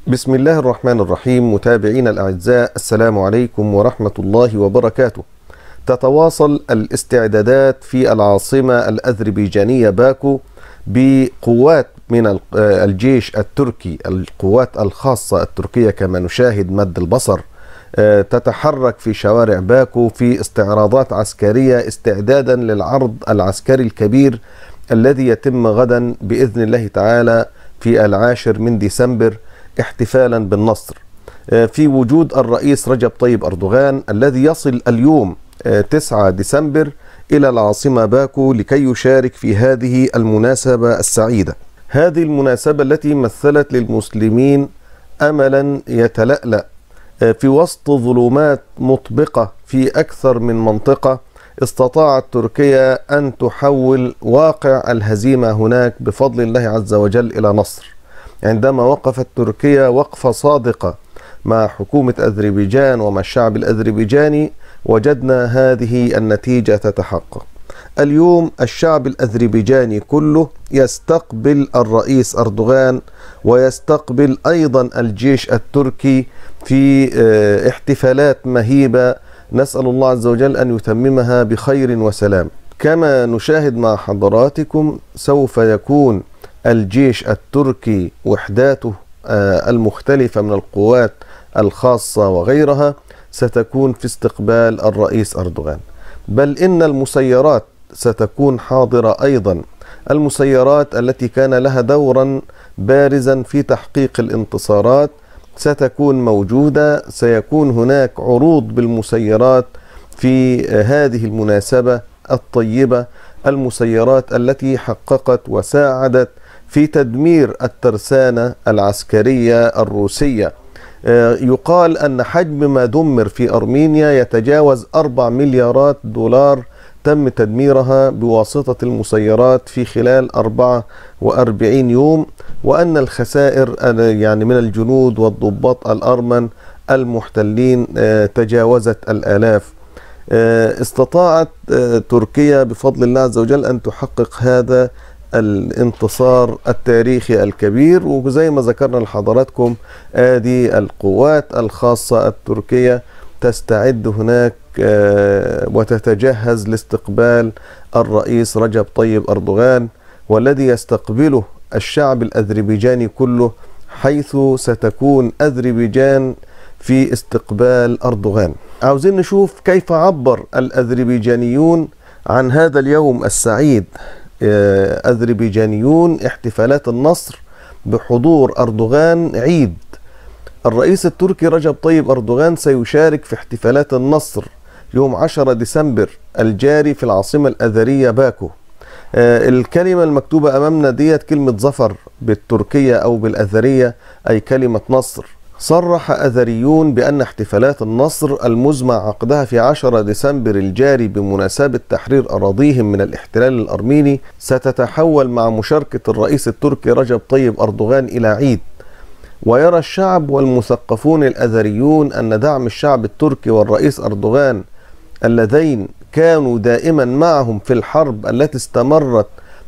بسم الله الرحمن الرحيم. متابعينا الأعزاء، السلام عليكم ورحمة الله وبركاته. تتواصل الاستعدادات في العاصمة الأذربيجانية باكو بقوات من الجيش التركي، القوات الخاصة التركية كما نشاهد مد البصر، تتحرك في شوارع باكو في استعراضات عسكرية استعدادا للعرض العسكري الكبير الذي يتم غدا بإذن الله تعالى في 10 من ديسمبر احتفالا بالنصر، في وجود الرئيس رجب طيب أردوغان الذي يصل اليوم 9 ديسمبر إلى العاصمة باكو لكي يشارك في هذه المناسبة السعيدة. هذه المناسبة التي مثلت للمسلمين أملا يتلألأ في وسط ظلمات مطبقة في أكثر من منطقة. استطاعت تركيا أن تحول واقع الهزيمة هناك بفضل الله عز وجل إلى نصر. عندما وقفت تركيا وقفة صادقة مع حكومة أذربيجان ومع الشعب الأذربيجاني وجدنا هذه النتيجة تتحقق. اليوم الشعب الأذربيجاني كله يستقبل الرئيس أردوغان ويستقبل أيضا الجيش التركي في احتفالات مهيبة، نسأل الله عز وجل أن يتممها بخير وسلام. كما نشاهد مع حضراتكم سوف يكون الجيش التركي وحداته المختلفة من القوات الخاصة وغيرها ستكون في استقبال الرئيس أردوغان، بل إن المسيرات ستكون حاضرة أيضا، المسيرات التي كان لها دورا بارزا في تحقيق الانتصارات ستكون موجودة. سيكون هناك عروض بالمسيرات في هذه المناسبة الطيبة، المسيرات التي حققت وساعدت في تدمير الترسانة العسكرية الروسية. يقال أن حجم ما دمر في أرمينيا يتجاوز 4 مليارات دولار تم تدميرها بواسطة المسيرات في خلال 44 يوم، وأن الخسائر يعني من الجنود والضباط الأرمن المحتلين تجاوزت الآلاف. استطاعت تركيا بفضل الله عز وجل أن تحقق هذا الانتصار التاريخي الكبير، وزي ما ذكرنا لحضراتكم هذه القوات الخاصة التركية تستعد هناك وتتجهز لاستقبال الرئيس رجب طيب أردوغان، والذي يستقبله الشعب الأذربيجاني كله، حيث ستكون أذربيجان في استقبال أردوغان. عاوزين نشوف كيف عبر الأذربيجانيون عن هذا اليوم السعيد. أذربيجانيون احتفالات النصر بحضور أردوغان عيد. الرئيس التركي رجب طيب أردوغان سيشارك في احتفالات النصر يوم 10 ديسمبر الجاري في العاصمة الأذرية باكو. الكلمة المكتوبة أمامنا ديت كلمة ظفر بالتركية أو بالأذرية، أي كلمة نصر. صرح أذريون بأن احتفالات النصر المزمع عقدها في 10 ديسمبر الجاري بمناسبة تحرير أراضيهم من الاحتلال الأرميني ستتحول مع مشاركة الرئيس التركي رجب طيب أردوغان إلى عيد. ويرى الشعب والمثقفون الأذريون أن دعم الشعب التركي والرئيس أردوغان اللذين كانوا دائما معهم في الحرب التي استمرت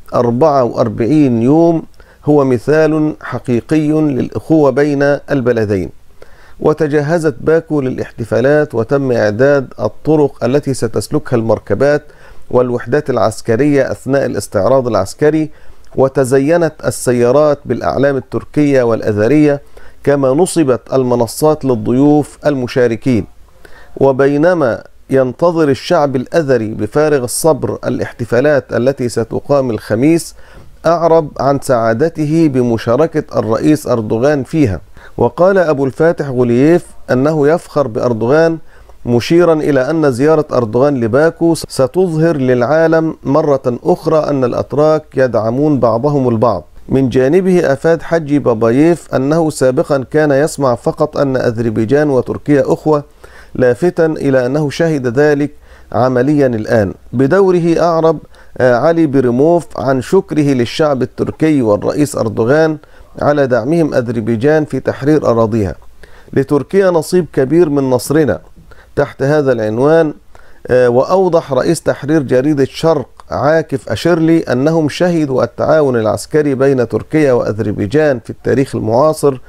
44 يوم هو مثال حقيقي للأخوة بين البلدين. وتجهزت باكو للاحتفالات وتم إعداد الطرق التي ستسلكها المركبات والوحدات العسكرية أثناء الاستعراض العسكري، وتزينت السيارات بالأعلام التركية والأذرية، كما نصبت المنصات للضيوف المشاركين. وبينما ينتظر الشعب الأذري بفارغ الصبر الاحتفالات التي ستقام الخميس، أعرب عن سعادته بمشاركة الرئيس أردوغان فيها. وقال أبو الفاتح غولييف أنه يفخر بأردوغان، مشيرا إلى أن زيارة أردوغان لباكو ستظهر للعالم مرة أخرى أن الأتراك يدعمون بعضهم البعض. من جانبه أفاد حجي باباييف أنه سابقا كان يسمع فقط أن أذربيجان وتركيا أخوة، لافتا إلى أنه شهد ذلك عمليا الآن. بدوره أعرب علي بيريموف عن شكره للشعب التركي والرئيس أردوغان على دعمهم أذربيجان في تحرير أراضيها. لتركيا نصيب كبير من نصرنا تحت هذا العنوان. وأوضح رئيس تحرير جريدة شرق عاكف أشيرلي أنهم شهدوا التعاون العسكري بين تركيا وأذربيجان في التاريخ المعاصر،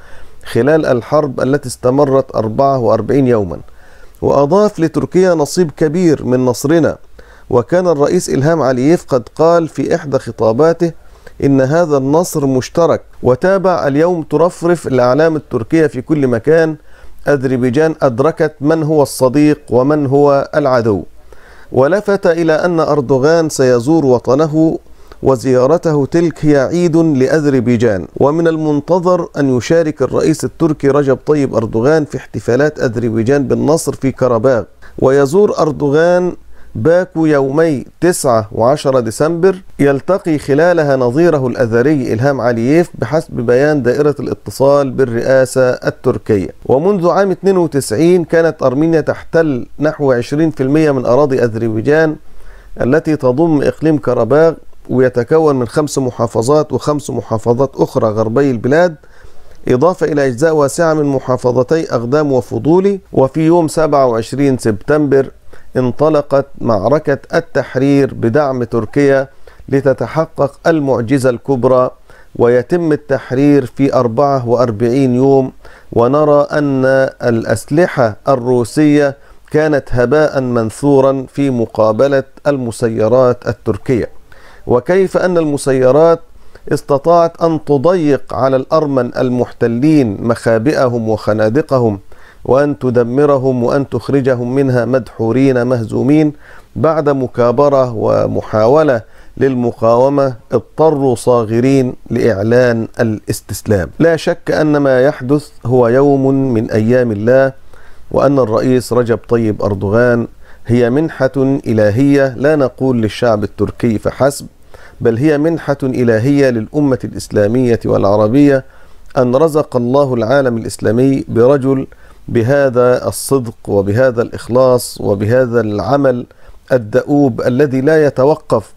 خلال الحرب التي استمرت 44 يوما. وأضاف: لتركيا نصيب كبير من نصرنا. وكان الرئيس إلهام علييف قد قال في إحدى خطاباته إن هذا النصر مشترك. وتابع: اليوم ترفرف الأعلام التركية في كل مكان، أذربيجان أدركت من هو الصديق ومن هو العدو. ولفت إلى أن أردوغان سيزور وطنه، وزيارته تلك هي عيد لأذربيجان، ومن المنتظر أن يشارك الرئيس التركي رجب طيب أردوغان في احتفالات أذربيجان بالنصر في كرباغ. ويزور أردوغان باكو يومي 9 و10 ديسمبر، يلتقي خلالها نظيره الأذري إلهام علييف بحسب بيان دائرة الاتصال بالرئاسة التركية. ومنذ عام 92 كانت أرمينيا تحتل نحو 20% من أراضي أذربيجان التي تضم إقليم كرباغ، ويتكون من 5 محافظات و5 محافظات أخرى غربي البلاد، إضافة إلى أجزاء واسعة من محافظتي أقدام وفضولي. وفي يوم 27 سبتمبر انطلقت معركة التحرير بدعم تركيا لتتحقق المعجزة الكبرى، ويتم التحرير في 44 يوم. ونرى أن الأسلحة الروسية كانت هباء منثورا في مقابلة المسيرات التركية، وكيف أن المسيرات استطاعت أن تضيق على الأرمن المحتلين مخابئهم وخنادقهم، وأن تدمرهم وأن تخرجهم منها مدحورين مهزومين. بعد مكابرة ومحاولة للمقاومة اضطروا صاغرين لإعلان الاستسلام. لا شك أن ما يحدث هو يوم من أيام الله، وأن الرئيس رجب طيب أردوغان هي منحة إلهية، لا نقول للشعب التركي فحسب، بل هي منحة إلهية للأمة الإسلامية والعربية، أن رزق الله العالم الإسلامي برجل بهذا الصدق وبهذا الإخلاص وبهذا العمل الدؤوب الذي لا يتوقف،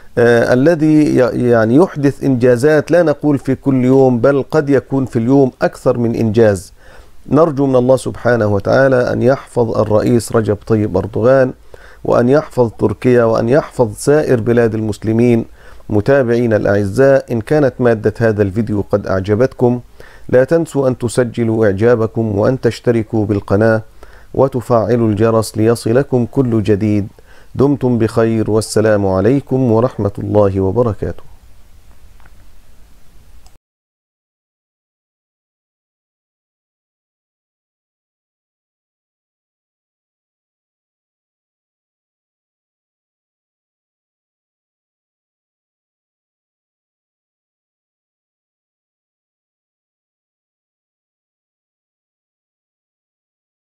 الذي يعني يحدث إنجازات لا نقول في كل يوم، بل قد يكون في اليوم أكثر من إنجاز. نرجو من الله سبحانه وتعالى أن يحفظ الرئيس رجب طيب أردوغان، وأن يحفظ تركيا، وأن يحفظ سائر بلاد المسلمين. متابعين الأعزاء، إن كانت مادة هذا الفيديو قد أعجبتكم، لا تنسوا أن تسجلوا إعجابكم، وأن تشتركوا بالقناة وتفعلوا الجرس ليصلكم كل جديد. دمتم بخير، والسلام عليكم ورحمة الله وبركاته.